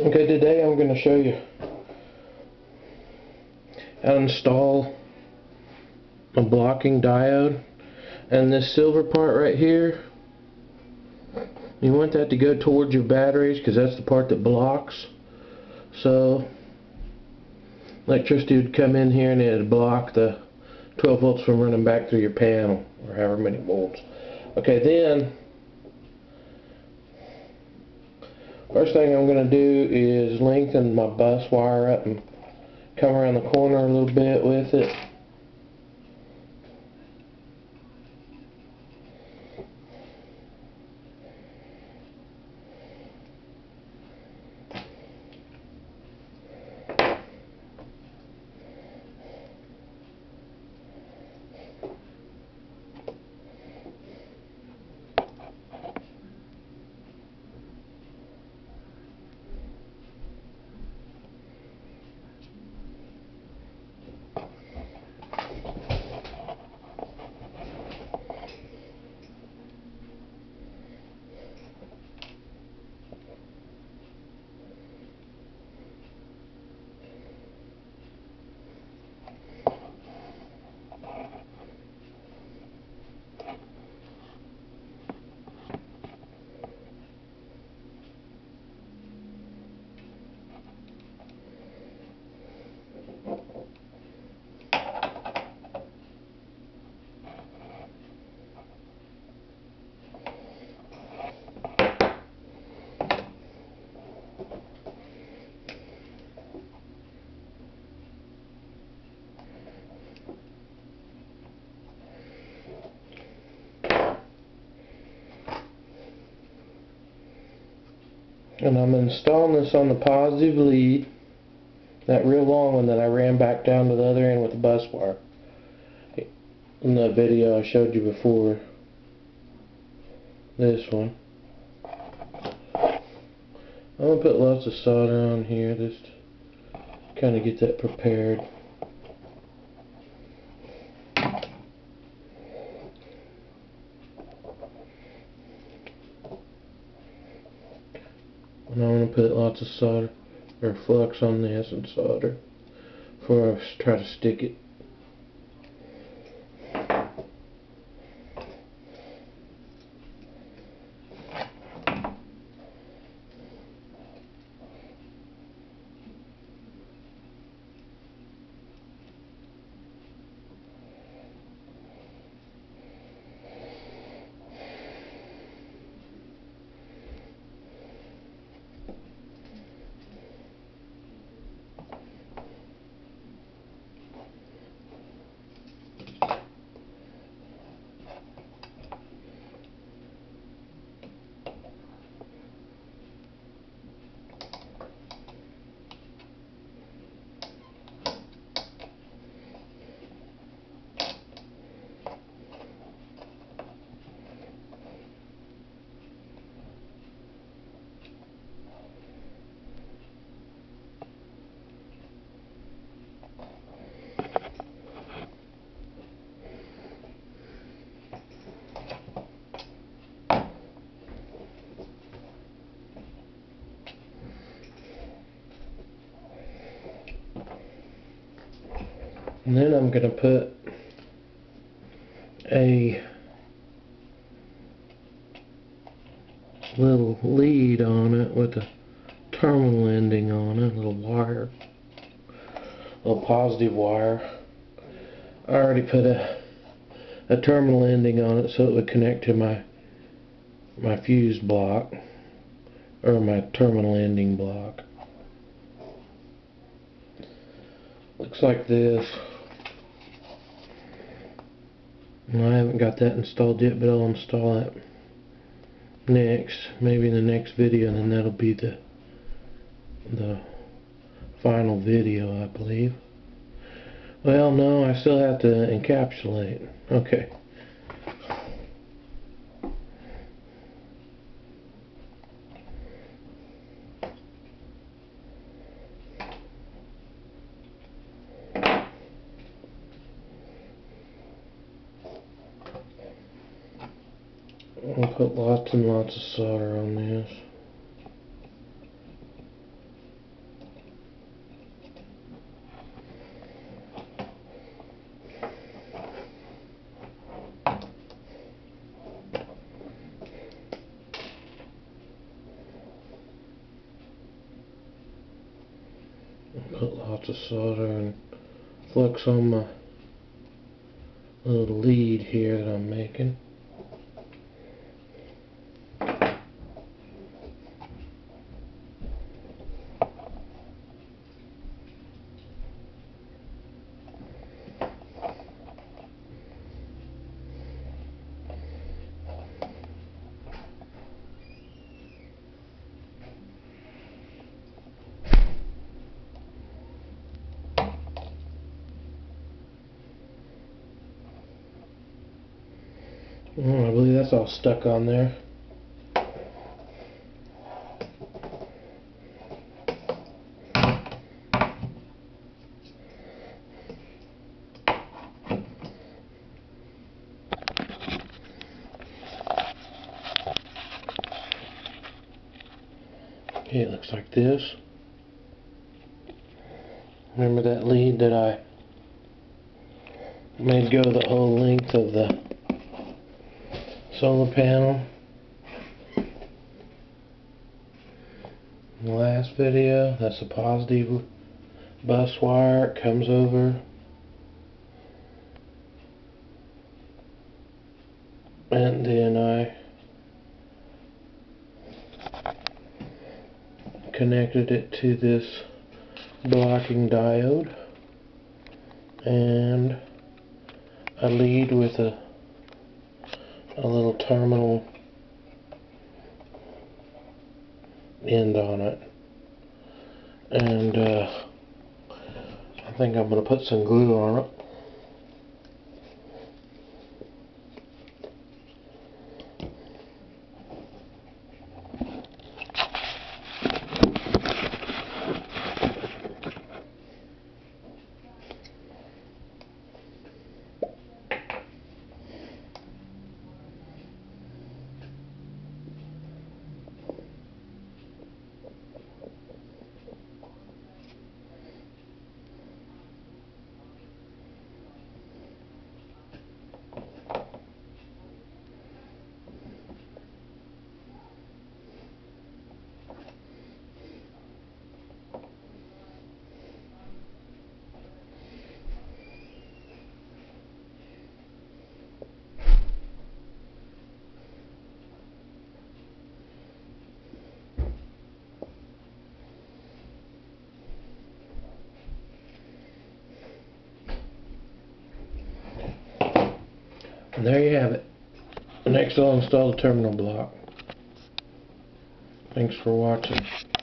Okay, today I'm going to show you how to install a blocking diode. And this silver part right here, you want that to go towards your batteries because that's the part that blocks. So electricity would come in here and it would block the 12 volts from running back through your panel, or however many volts. Okay, then first thing I'm going to do is lengthen my bus wire up and come around the corner a little bit with it. And I'm installing this on the positive lead, that real long one that I ran back down to the other end with the bus wire. In the video I showed you before, this one. I'm going to put lots of solder on here just to kind of get that prepared. And I'm going to put lots of solder or flux on this and solder before I try to stick it. And then I'm going to put a little lead on it with a terminal ending on it, a little wire, a little positive wire. I already put a terminal ending on it so it would connect to my fuse block, or my terminal ending block. Looks like this. And I haven't got that installed yet, but I'll install it next, maybe in the next video, and then that'll be the final video, I believe. Well, no, I still have to encapsulate. Okay. I'll put lots and lots of solder on this. Put lots of solder and flux on my little lead here that I'm making. I believe that's all stuck on there. Okay, it looks like this. Remember that lead that I made go the whole length of the solar panel in the last video? That's the positive bus wire. It comes over and then I connected it to this blocking diode and a lead with a little terminal end on it, and I think I'm going to put some glue on it. And there you have it. Next I'll install the terminal block. Thanks for watching.